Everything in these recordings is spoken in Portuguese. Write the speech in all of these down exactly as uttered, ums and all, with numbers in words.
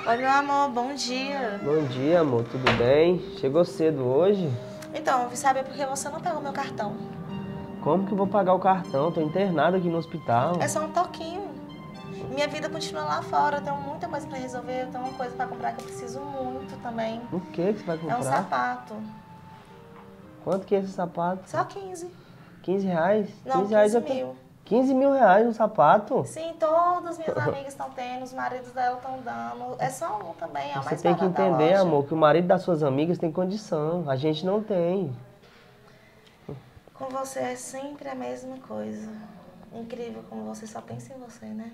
Oi, meu amor, bom dia. Bom dia, amor, tudo bem? Chegou cedo hoje? Então, eu vim saber por que você não pegou meu cartão. Como que eu vou pagar o cartão? Tô internado aqui no hospital. É só um toquinho. Minha vida continua lá fora, eu tenho muita coisa pra resolver, eu tenho uma coisa pra comprar que eu preciso muito também. O que que você vai comprar? É um sapato. Quanto que é esse sapato? Só quinze. quinze reais? Não, quinze reais quinze eu mil. tô... quinze mil reais no sapato? Sim, todas as minhas amigas estão tendo, os maridos dela estão dando. É só um também, é o Você mais tem que barato da entender, loja. amor, que o marido das suas amigas tem condição. A gente não tem. Com você é sempre a mesma coisa. Incrível como você só pensa em você, né?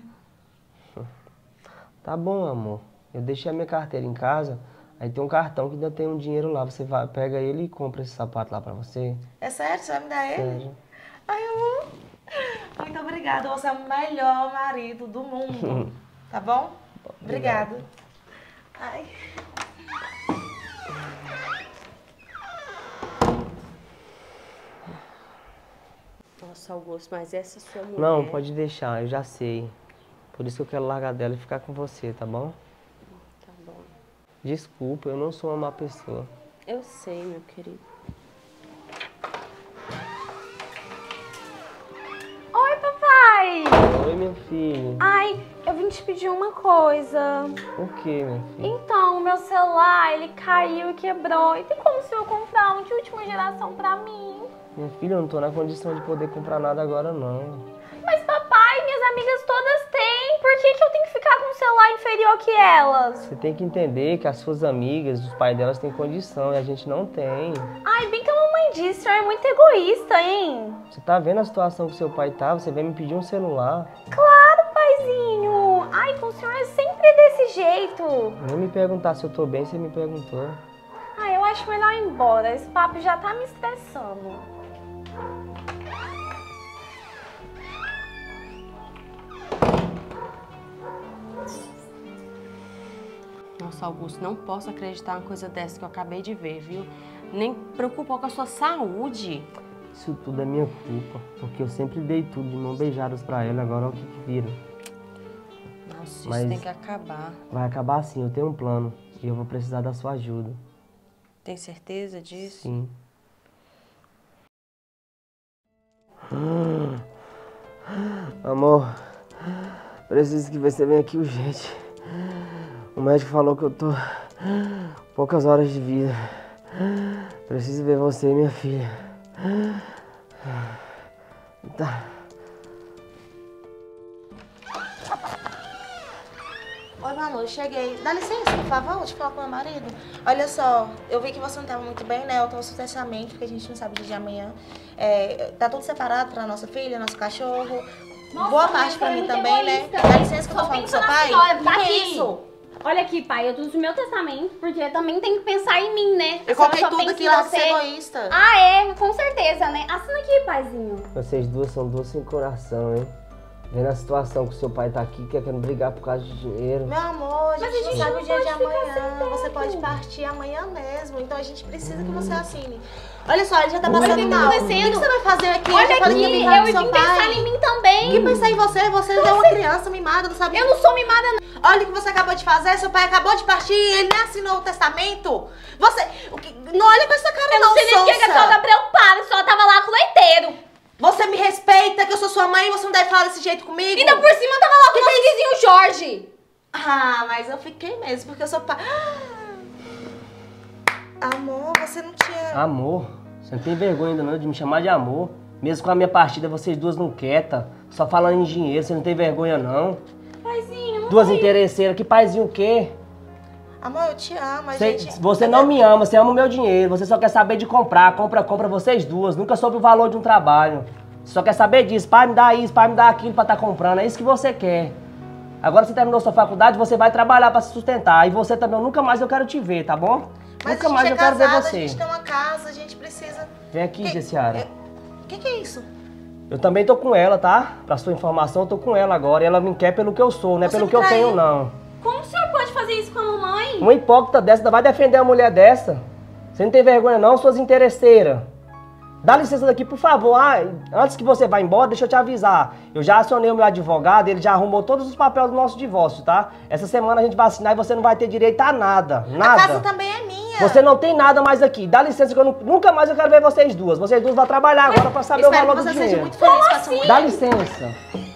Tá bom, amor. Eu deixei a minha carteira em casa. Aí tem um cartão que ainda tem um dinheiro lá. Você vai, pega ele e compra esse sapato lá pra você. É sério? Você vai me dar ele? Sério. Ai, amor. Muito obrigada. Você é o melhor marido do mundo. Tá bom? Obrigada. Ai. Nossa, Augusto, mas essa sua mulher... Não, pode deixar, eu já sei. Por isso que eu quero largar dela e ficar com você, tá bom? Tá bom. Desculpa, eu não sou uma má pessoa. Eu sei, meu querido. Oi, papai! Oi, meu filho. Ai, eu vim te pedir uma coisa. O que, meu filho? Então, o meu celular, ele caiu e quebrou. E tem como o senhor comprar um de última geração pra mim? Minha filha, eu não tô na condição de poder comprar nada agora, não. Mas, papai, minhas amigas todas têm. Por que que eu tenho que ficar com um celular inferior que elas? Você tem que entender que as suas amigas, os pais delas têm condição e a gente não tem. Ai, bem que a mamãe disse, o senhor é muito egoísta, hein? Você tá vendo a situação que seu pai tá? Você vem me pedir um celular. Claro, paizinho. Ai, com o senhor é sempre desse jeito. Nem me perguntar se eu tô bem, você me perguntou. Ai, eu acho melhor ir embora. Esse papo já tá me estressando. Nossa, Augusto, não posso acreditar numa coisa dessa que eu acabei de ver, viu? Nem preocupou com a sua saúde. Isso tudo é minha culpa, porque eu sempre dei tudo de mão beijadas pra ela, agora olha o que que vira. Nossa, Mas isso tem que acabar. vai acabar assim, eu tenho um plano e eu vou precisar da sua ajuda. Tem certeza disso? Sim. Amor, preciso que você venha aqui urgente. O médico falou que eu tô poucas horas de vida. Preciso ver você, minha filha. Tá. Oi, Manu, cheguei. Dá licença, por favor, deixa eu falar com meu marido. Olha só, eu vi que você não estava muito bem, né? Eu trouxe o testamento, porque a gente não sabe o dia de amanhã. É, tá tudo separado pra nossa filha, nosso cachorro. Nossa, Boa mãe, parte pra você é mim muito também, né? egoísta. Dá licença que eu tô Só falando com pensa seu na pai. senhora, O que tá que é aqui. isso? Olha aqui, pai, eu trouxe o meu testamento, porque também tem que pensar em mim, né? Eu A senhora coloquei só tudo pensa aqui em lá de você. ser egoísta. Ah, é? Com certeza, né? Assina aqui, paizinho. Vocês duas são duas sem coração, hein? Vendo a situação que o seu pai tá aqui, querendo brigar por causa de dinheiro. Meu amor, a gente, Mas a gente não sabe não o dia pode de ficar amanhã. sem tempo. Você pode partir amanhã mesmo. Então a gente precisa que você assine. Olha só, ele já tá Olha o passando que tá mal. O que acontecendo. que você vai fazer aqui? Olha já falei que ia aqui, brincar eu com seu vim pai. pensar em mim também. Que pensar em você? Você é uma criança mimada, não sabe? Eu não sou mimada, não. Olha o que você acabou de fazer, seu pai acabou de partir e ele nem assinou o testamento. Você. O que, não olha com essa cara, Eu não, não sei nem porque que a sonsa. senhora tá preocupada, a senhora tava lá com o leiteiro. Você me respeita, que eu sou sua mãe e você não deve falar desse jeito comigo. Ainda por cima eu tava lá com o nosso vizinho Jorge. Ah, mas eu fiquei mesmo, porque eu sou pai. Amor, você não tinha. Amor? Você não tem vergonha ainda não de me chamar de amor? Mesmo com a minha partida, vocês duas não quietas, só falando em dinheiro, você não tem vergonha não? Paizinho, não Duas foi. interesseiras, que paizinho o quê? Amor, eu te amo, a Você, gente. você não me ama, você ama o meu dinheiro, você só quer saber de comprar, compra, compra vocês duas, nunca soube o valor de um trabalho. Você só quer saber disso, pai me dá isso, pai me dá aquilo pra estar comprando, é isso que você quer. Agora você terminou sua faculdade, você vai trabalhar pra se sustentar, e você também, nunca mais eu quero te ver, tá bom? Mas nunca a gente mais é eu quero ver casado, você. a gente tem uma casa, a gente precisa. Vem aqui, Que- Jessiara. O que, que é isso? Eu também tô com ela, tá? Pra sua informação, eu tô com ela agora, e ela me quer pelo que eu sou, não é Você pelo me que eu traiu. tenho, não. Como o senhor pode fazer isso com a mamãe? Uma hipócrita dessa ainda vai defender uma mulher dessa. Você não tem vergonha não, suas interesseiras. Dá licença daqui, por favor. Ah, antes que você vá embora, deixa eu te avisar. Eu já acionei o meu advogado, ele já arrumou todos os papéis do nosso divórcio, tá? Essa semana a gente vai assinar e você não vai ter direito a nada. Nada. A casa também é minha. Você não tem nada mais aqui. Dá licença que eu não, nunca mais eu quero ver vocês duas. Vocês duas vão trabalhar agora pra saber o valor do dinheiro. Espero que você seja muito feliz com essa mulher. Dá licença.